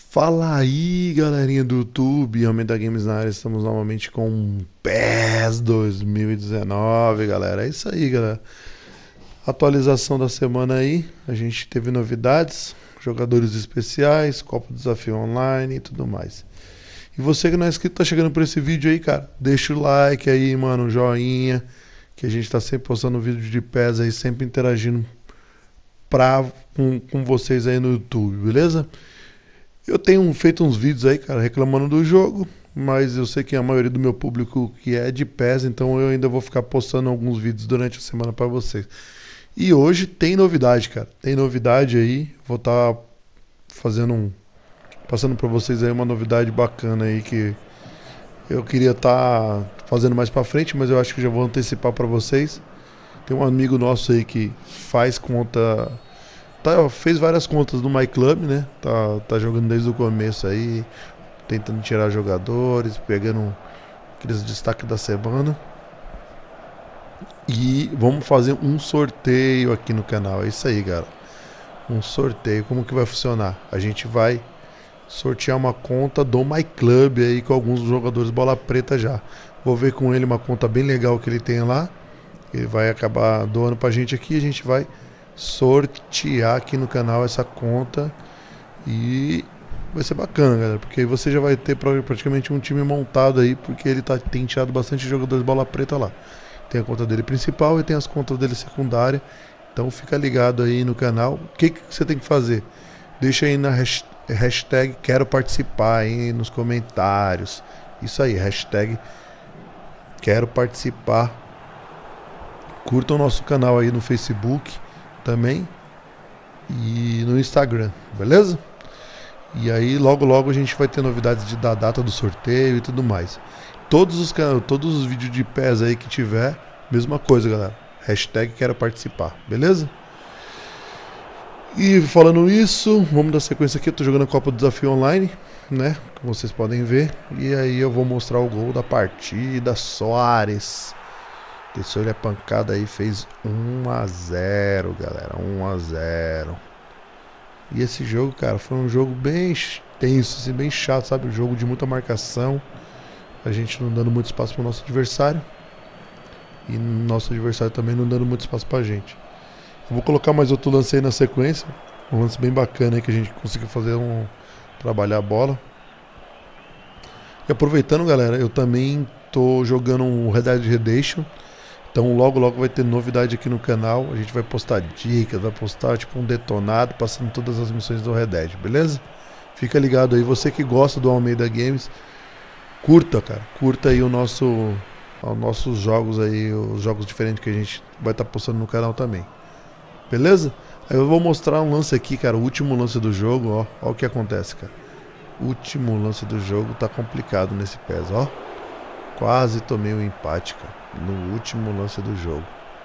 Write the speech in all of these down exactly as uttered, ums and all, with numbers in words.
Fala aí, galerinha do YouTube, Homem da Games na área, estamos novamente com PES dois mil e dezenove, galera. É isso aí, galera. Atualização da semana aí, a gente teve novidades, jogadores especiais, Copa do Desafio Online e tudo mais. E você que não é inscrito, tá chegando por esse vídeo aí, cara, deixa o like aí, mano, um joinha, que a gente tá sempre postando vídeo de PES aí, sempre interagindo pra, com, com vocês aí no YouTube, beleza? Eu tenho feito uns vídeos aí, cara, reclamando do jogo, mas eu sei que a maioria do meu público que é de PES, então eu ainda vou ficar postando alguns vídeos durante a semana pra vocês. E hoje tem novidade, cara, tem novidade aí, vou estar tá fazendo um, passando pra vocês aí uma novidade bacana aí que eu queria estar tá fazendo mais pra frente, mas eu acho que já vou antecipar pra vocês. Tem um amigo nosso aí que faz conta... Tá, fez várias contas no MyClub, né? Tá, tá jogando desde o começo aí, tentando tirar jogadores, pegando aqueles destaques da semana. E vamos fazer um sorteio aqui no canal. É isso aí, galera. Um sorteio. Como que vai funcionar? A gente vai sortear uma conta do MyClub aí com alguns jogadores bola preta já. Vou ver com ele uma conta bem legal que ele tem lá. Ele vai acabar doando pra gente aqui. A gente vai sortear aqui no canal essa conta e vai ser bacana, galera, porque aí você já vai ter praticamente um time montado aí, porque ele tá, tem tirado bastante jogadores bola preta lá. Tem a conta dele principal e tem as contas dele secundária, então fica ligado aí no canal. O que, que você tem que fazer? Deixa aí na hashtag quero participar aí nos comentários. Isso aí, hashtag quero participar. Curta o nosso canal aí no Facebook também e no Instagram, beleza? E aí logo logo a gente vai ter novidades de, da data do sorteio e tudo mais. Todos os, todos os vídeos de PES aí que tiver, mesma coisa, galera. Hashtag quero participar, beleza? E falando isso, vamos dar sequência aqui. Eu tô jogando a Copa do Desafio Online, né? Como vocês podem ver. E aí eu vou mostrar o gol da partida. Soares desceu-lhe a pancada aí, fez um a zero, galera, um a zero. E esse jogo, cara, foi um jogo bem tenso, assim, bem chato, sabe? Um jogo de muita marcação, a gente não dando muito espaço pro nosso adversário e nosso adversário também não dando muito espaço pra gente. Eu vou colocar mais outro lance aí na sequência, um lance bem bacana aí que a gente conseguiu fazer um trabalhar a bola. E aproveitando, galera, eu também tô jogando um Red Dead Redemption. Então logo logo vai ter novidade aqui no canal. A gente vai postar dicas, vai postar tipo um detonado, passando todas as missões do Red Dead, beleza? Fica ligado aí, você que gosta do Almeida Games, curta, cara, curta aí o nosso, os nossos jogos aí, os jogos diferentes que a gente vai estar tá postando no canal também, beleza? Aí eu vou mostrar um lance aqui, cara, o último lance do jogo, ó, ó o que acontece, cara. O último lance do jogo tá complicado nesse PES, ó. Quase tomei um empate, cara, no último lance do jogo.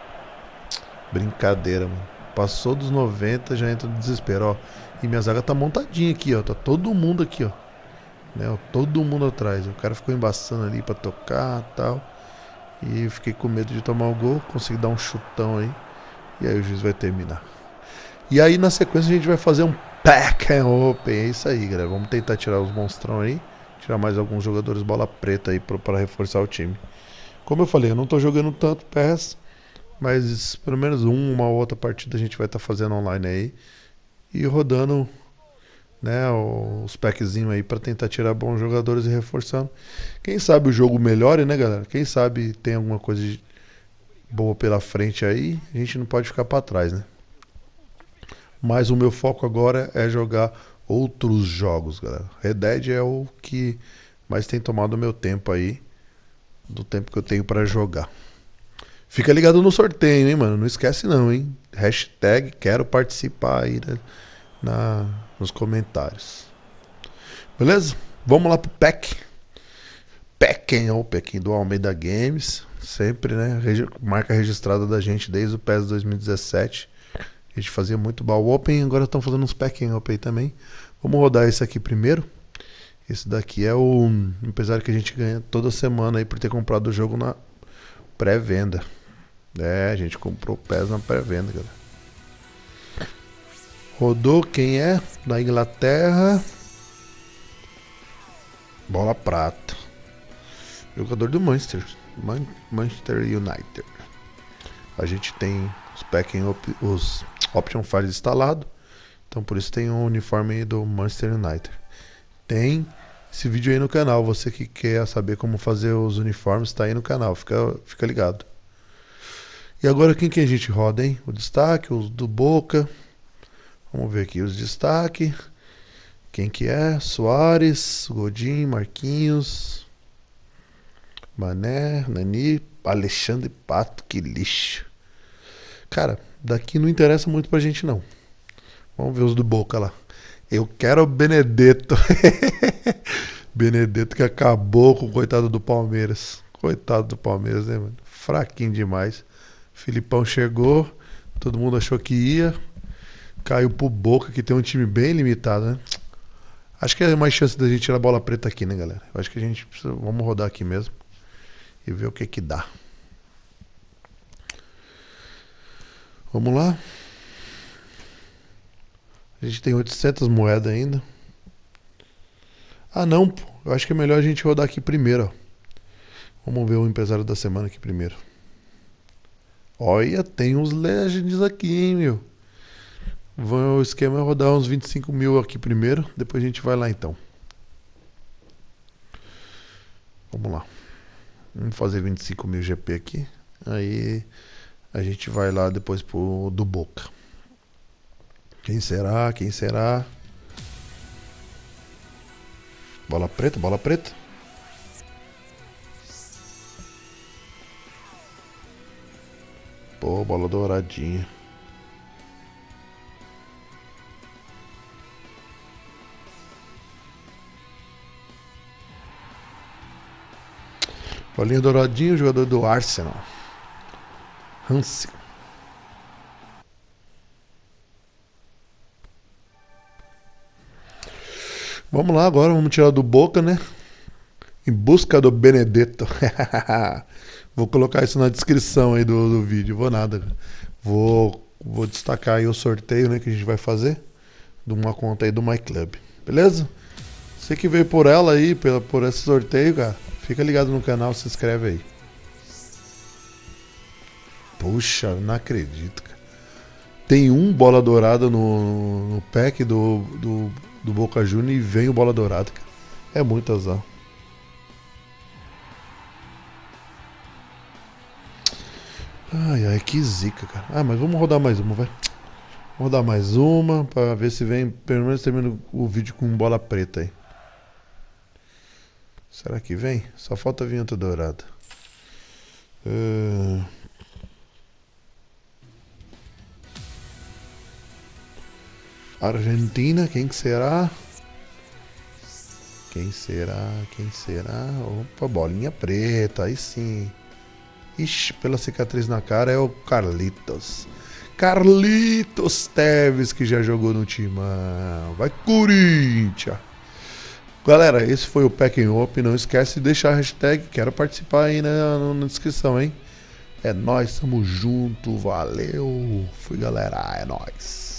Brincadeira, mano. Passou dos noventa, já entra no desespero, ó. E minha zaga tá montadinha aqui, ó. Tá todo mundo aqui, ó. Né, ó, todo mundo atrás. O cara ficou embaçando ali pra tocar e tal. E eu fiquei com medo de tomar o gol. Consegui dar um chutão aí. E aí o juiz vai terminar. E aí na sequência a gente vai fazer um pack and open. É isso aí, galera. Vamos tentar tirar os monstrão aí. Tirar mais alguns jogadores bola preta aí para reforçar o time. Como eu falei, eu não tô jogando tanto PES, mas pelo menos uma ou outra partida a gente vai estar tá fazendo online aí e rodando, né, os packzinhos aí para tentar tirar bons jogadores e reforçando. Quem sabe o jogo melhore, né, galera? Quem sabe tem alguma coisa de boa pela frente aí, a gente não pode ficar para trás, né? Mas o meu foco agora é jogar outros jogos, galera. Red Dead é o que mais tem tomado o meu tempo aí, do tempo que eu tenho pra jogar. Fica ligado no sorteio, hein, mano? Não esquece não, hein? Hashtag quero participar aí, né? Na, nos comentários. Beleza? Vamos lá pro pack. Pack and Open do Almeida Games. Sempre, né? Regi- marca registrada da gente desde o PES dois mil e dezessete. A gente fazia muito ball open, agora estão fazendo uns pack and open também. Vamos rodar esse aqui primeiro. Esse daqui é o empresário que a gente ganha toda semana aí por ter comprado o jogo na pré-venda. É, a gente comprou o PES na pré-venda, galera. Rodou, quem é? Da Inglaterra. Bola prata. Jogador do Manchester. Man Manchester United. A gente tem os packing op os option files instalados. Então por isso tem um uniforme aí do Manchester United. Tem esse vídeo aí no canal. Você que quer saber como fazer os uniformes, está aí no canal. Fica, fica ligado. E agora quem que a gente roda, hein? O destaque, os do Boca. Vamos ver aqui os destaques. Quem que é? Soares, Godin, Marquinhos, Mané, Nani, Alexandre Pato, que lixo. Cara, daqui não interessa muito pra gente não. Vamos ver os do Boca lá. Eu quero o Benedetto. Benedetto que acabou com o coitado do Palmeiras. Coitado do Palmeiras, né, mano? Fraquinho demais. Filipão chegou, todo mundo achou que ia. Caiu pro Boca, que tem um time bem limitado, né? Acho que é mais chance da gente tirar a bola preta aqui, né, galera? Eu acho que a gente precisa... Vamos rodar aqui mesmo e ver o que que dá. Vamos lá. A gente tem oitocentas moedas ainda. Ah, não, pô. Eu acho que é melhor a gente rodar aqui primeiro, ó. Vamos ver o empresário da semana aqui primeiro. Olha, tem uns Legends aqui, hein, meu. O esquema é rodar uns vinte e cinco mil aqui primeiro. Depois a gente vai lá então. Vamos lá. Vamos fazer vinte e cinco mil G P aqui. Aí a gente vai lá depois pro do Boca. Quem será? Quem será? Bola preta, bola preta. Pô, bola douradinha. Bolinha douradinha, jogador do Arsenal. Hansi. Vamos lá agora, vamos tirar do Boca, né? Em busca do Benedetto. Vou colocar isso na descrição aí do, do vídeo. Vou nada. Vou, vou destacar aí o sorteio, né, que a gente vai fazer de uma conta aí do MyClub. Beleza? Você que veio por ela aí, por, por esse sorteio, cara, fica ligado no canal, se inscreve aí. Puxa, não acredito, cara. Tem um bola dourada no, no pack do, do, do Boca Juniors e vem o bola dourada, cara. É muito azar. Ai, ai, que zica, cara. Ah, mas vamos rodar mais uma, vai. Vamos rodar mais uma pra ver se vem, pelo menos termina o vídeo com bola preta aí. Será que vem? Só falta a vinheta dourada. Uh... Argentina, quem que será? Quem será? Quem será? Opa, bolinha preta, aí sim. Ixi, pela cicatriz na cara é o Carlitos. Carlitos Teves, que já jogou no Timão. Vai, Corinthians! Galera, esse foi o Packing Up. Não esquece de deixar a hashtag quero participar aí na, na descrição, hein? É nóis, tamo junto, valeu. Fui, galera, é nóis.